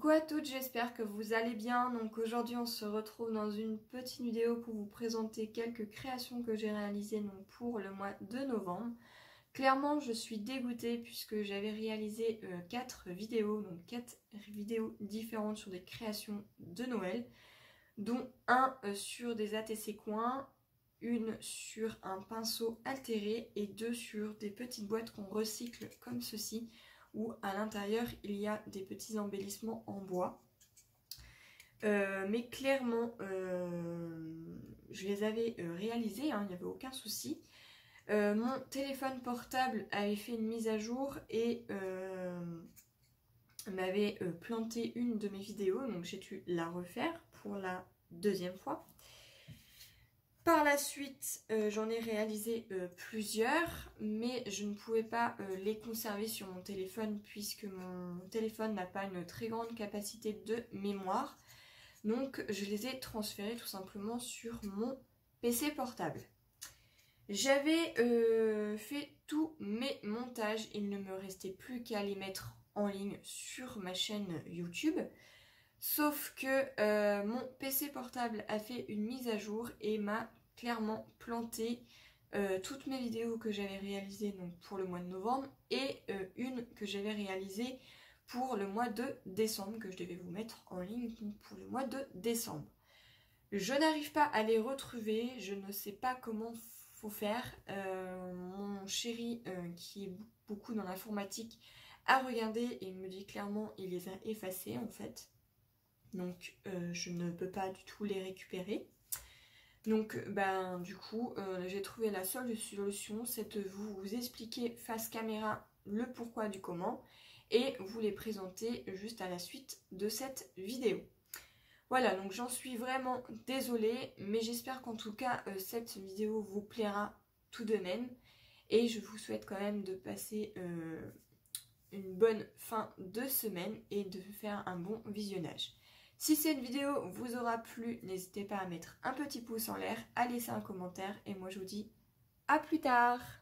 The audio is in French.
Coucou à toutes, j'espère que vous allez bien. Donc aujourd'hui on se retrouve dans une petite vidéo pour vous présenter quelques créations que j'ai réalisées donc, pour le mois de novembre. Clairement je suis dégoûtée puisque j'avais réalisé 4 vidéos, donc 4 vidéos différentes sur des créations de Noël, dont un sur des ATC coins, une sur un pinceau altéré et 2 sur des petites boîtes qu'on recycle comme ceci, où à l'intérieur il y a des petits embellissements en bois. Mais clairement, je les avais réalisés, hein, il n'y avait aucun souci. Mon téléphone portable avait fait une mise à jour et m'avait planté une de mes vidéos, donc j'ai dû la refaire pour la deuxième fois. Par la suite, j'en ai réalisé plusieurs, mais je ne pouvais pas les conserver sur mon téléphone puisque mon téléphone n'a pas une très grande capacité de mémoire. Donc je les ai transférés tout simplement sur mon PC portable. J'avais fait tous mes montages, il ne me restait plus qu'à les mettre en ligne sur ma chaîne YouTube. Sauf que mon PC portable a fait une mise à jour et m'a clairement planté toutes mes vidéos que j'avais réalisées donc, pour le mois de novembre et une que j'avais réalisée pour le mois de décembre, que je devais vous mettre en ligne donc, pour le mois de décembre. Je n'arrive pas à les retrouver, je ne sais pas comment faut faire. Mon chéri qui est beaucoup dans l'informatique a regardé et il me dit clairement il les a effacés en fait. Donc je ne peux pas du tout les récupérer. Donc du coup j'ai trouvé la seule solution, c'est de vous expliquer face caméra le pourquoi du comment et vous les présenter juste à la suite de cette vidéo. Voilà, donc j'en suis vraiment désolée, mais j'espère qu'en tout cas cette vidéo vous plaira tout de même. Et je vous souhaite quand même de passer une bonne fin de semaine et de faire un bon visionnage. Si cette vidéo vous aura plu, n'hésitez pas à mettre un petit pouce en l'air, à laisser un commentaire et moi je vous dis à plus tard.